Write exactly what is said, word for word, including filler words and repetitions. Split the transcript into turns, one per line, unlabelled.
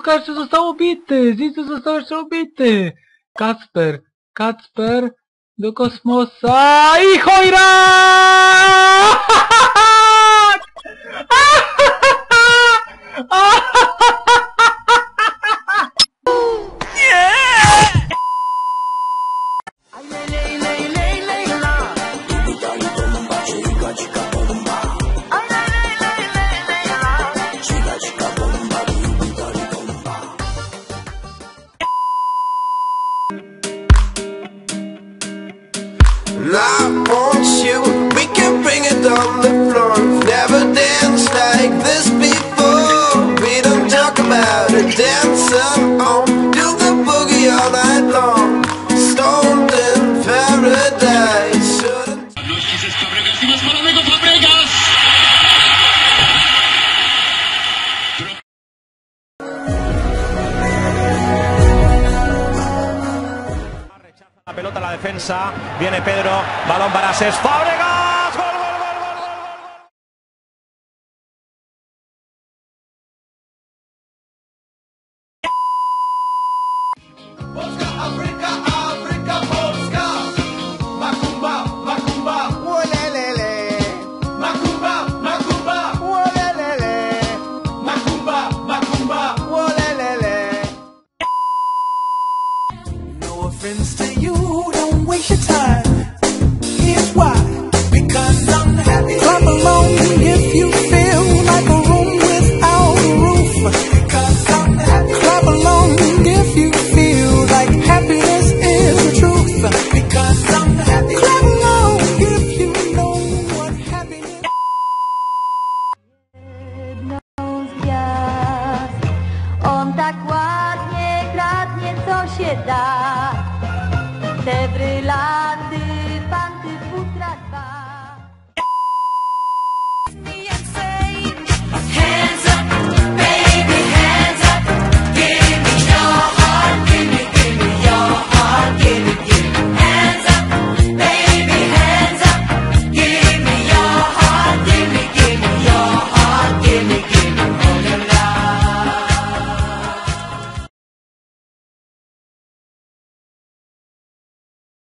Kacper został ubity! Zizu został jeszcze ubity! Kacper, Kacper do kosmosa i Hojrak!
I want you, we can bring it on the floor. Never danced like this before. We don't talk about it, dancing on, do the boogie all night long. Stoned in paradise.
Luźki ze Fabregas, nie ma spalonego Fabregas!
La pelota a la defensa, viene Pedro, balón para Cesc Fábregas.